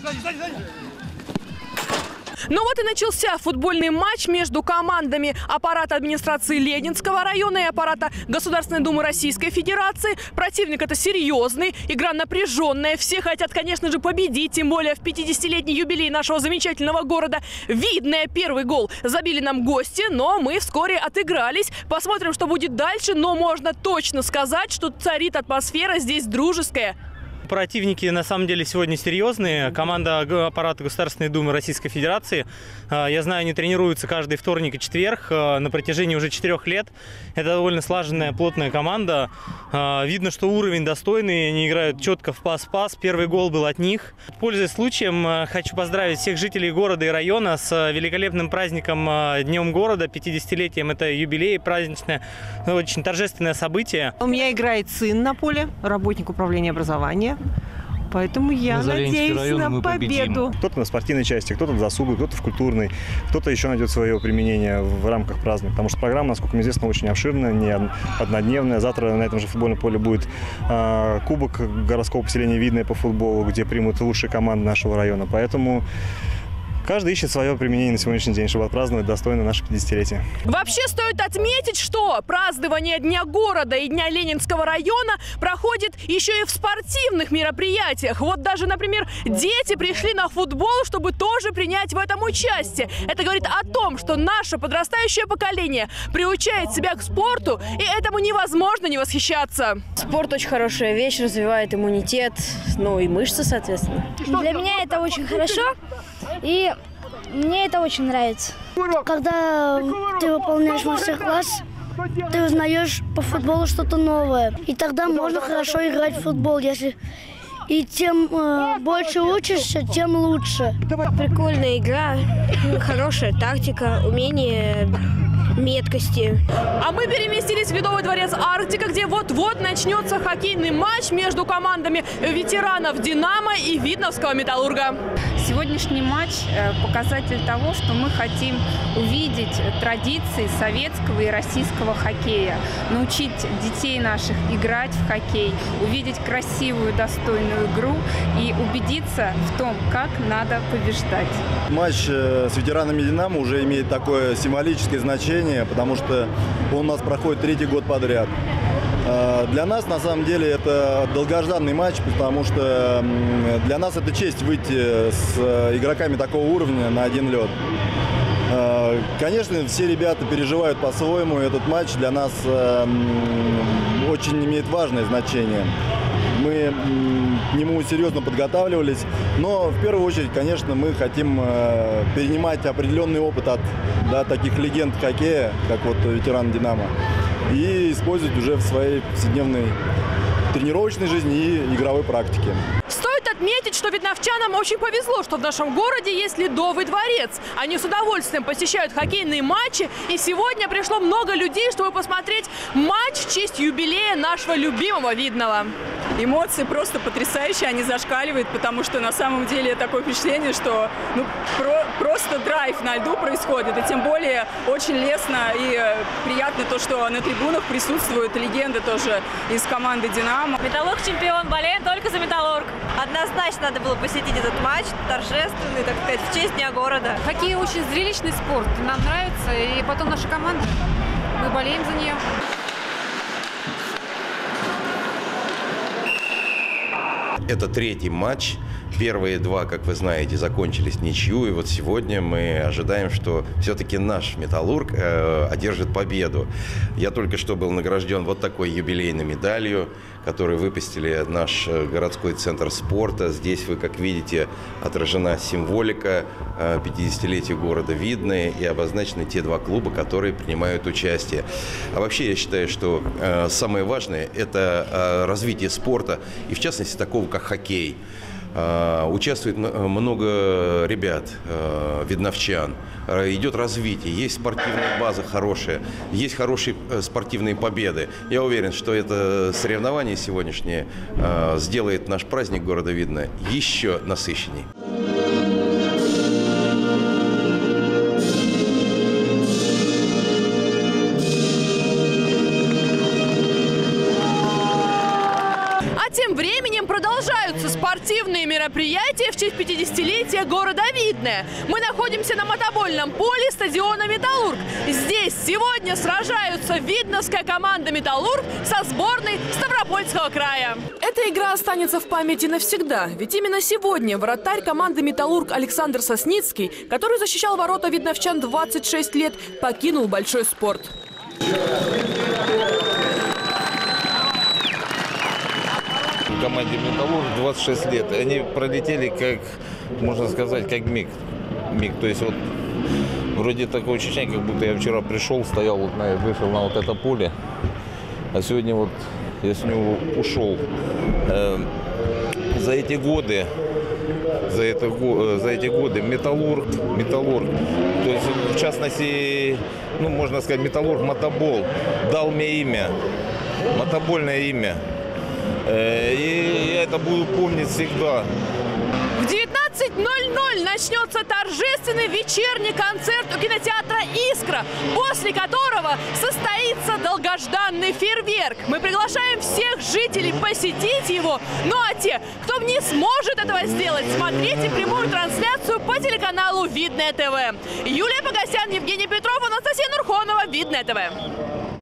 Ну вот и начался футбольный матч между командами аппарата администрации Ленинского района и аппарата Государственной Думы Российской Федерации. Противник это серьезный, игра напряженная. Все хотят, конечно же, победить, тем более в 50-летний юбилей нашего замечательного города. Видное, первый гол забили нам гости, но мы вскоре отыгрались. Посмотрим, что будет дальше, но можно точно сказать, что царит атмосфера здесь дружеская. Противники на самом деле сегодня серьезные. Команда аппарата Государственной Думы Российской Федерации, я знаю, они тренируются каждый вторник и четверг на протяжении уже 4 лет. Это довольно слаженная, плотная команда. Видно, что уровень достойный, они играют четко в пас-пас. Первый гол был от них. Пользуясь случаем, хочу поздравить всех жителей города и района с великолепным праздником Днем города, 50-летием. Это юбилей праздничное, очень торжественное событие. У меня играет сын на поле, работник управления образования. Поэтому я надеюсь на победу. Кто-то на спортивной части, кто-то в засугу, кто-то в культурной, кто-то еще найдет свое применение в рамках праздника. Потому что программа, насколько мне известно, очень обширная, не однодневная. Завтра на этом же футбольном поле будет кубок городского поселения Видное по футболу, где примут лучшие команды нашего района. Поэтому каждый ищет свое применение на сегодняшний день, чтобы отпраздновать достойно наше 50-летие. Вообще стоит отметить, что празднование Дня города и Дня Ленинского района проходит еще и в спортивных мероприятиях. Вот даже, например, дети пришли на футбол, чтобы тоже принять в этом участие. Это говорит о том, что наше подрастающее поколение приучает себя к спорту, и этому невозможно не восхищаться. Спорт очень хорошая вещь, развивает иммунитет, ну и мышцы, соответственно. Для меня это очень хорошо. И мне это очень нравится. Когда ты выполняешь мастер-класс, ты узнаешь по футболу что-то новое. И тогда можно хорошо играть в футбол. И тем больше учишься, тем лучше. Прикольная игра, хорошая тактика, умение, меткости. А мы переместились в Ледовый дворец Арктика, где вот-вот начнется хоккейный матч между командами ветеранов «Динамо» и Видновского «Металлурга». Сегодняшний матч – показатель того, что мы хотим увидеть традиции советского и российского хоккея, научить детей наших играть в хоккей, увидеть красивую, достойную игру и убедиться в том, как надо побеждать. Матч с ветеранами «Динамо» уже имеет такое символическое значение, потому что он у нас проходит 3-й год подряд. Для нас, на самом деле, это долгожданный матч, потому что для нас это честь выйти с игроками такого уровня на один лед. Конечно, все ребята переживают по-своему. Этот матч для нас очень имеет важное значение. Мы к нему серьезно подготавливались, но в первую очередь, конечно, мы хотим перенимать определенный опыт от таких легенд хоккея, как вот ветеран «Динамо», и использовать уже в своей повседневной тренировочной жизни и игровой практике. Стоит отметить, что видновчанам очень повезло, что в нашем городе есть Ледовый дворец. Они с удовольствием посещают хоккейные матчи, и сегодня пришло много людей, чтобы посмотреть матч в честь юбилея нашего любимого Видного. Эмоции просто потрясающие, они зашкаливают, потому что на самом деле такое впечатление, что просто драйв на льду происходит. И тем более очень лестно и приятно то, что на трибунах присутствуют легенды тоже из команды «Динамо». «Металлург» чемпион, болеем только за «Металлург». Однозначно надо было посетить этот матч, торжественный, так сказать, в честь Дня города. Хоккей очень зрелищный спорт, нам нравится, и потом наша команда, мы болеем за нее. Это 3-й матч. Первые 2, как вы знаете, закончились ничью. И вот сегодня мы ожидаем, что все-таки наш «Металлург» одержит победу. Я только что был награжден вот такой юбилейной медалью, которую выпустили наш городской центр спорта. Здесь вы, как видите, отражена символика 50-летия города Видное и обозначены те 2 клуба, которые принимают участие. А вообще я считаю, что самое важное – это развитие спорта, и в частности такого, как хоккей. Участвует много ребят, видновчан. Идет развитие, есть спортивная база хорошая, есть хорошие спортивные победы. Я уверен, что это соревнование сегодняшнее сделает наш праздник города Видное еще насыщенней. Тем временем продолжается Продолжаются спортивные мероприятия в честь 50-летия города Видное. Мы находимся на мотобольном поле стадиона «Металлург». Здесь сегодня сражаются видновская команда «Металлург» со сборной Ставропольского края. Эта игра останется в памяти навсегда. Ведь именно сегодня вратарь команды «Металлург» Александр Сосницкий, который защищал ворота видновчан 26 лет, покинул большой спорт. В команде «Металлург» 26 лет. Они пролетели, как, можно сказать, как миг. То есть вот вроде такое ощущение, как будто я вчера пришел, стоял, вот вышел на вот это поле, а сегодня вот я с него ушел. За эти годы Металлург, то есть в частности, ну можно сказать, Металлург Мотобол дал мне имя, мотобольное имя. И я это буду помнить всегда. В 19:00 начнется торжественный вечерний концерт у кинотеатра «Искра», после которого состоится долгожданный фейерверк. Мы приглашаем всех жителей посетить его. Ну а те, кто не сможет этого сделать, смотрите прямую трансляцию по телеканалу Видное ТВ. Юлия Погосян, Евгений Петров, Анастасия Нурхонова, Видное ТВ.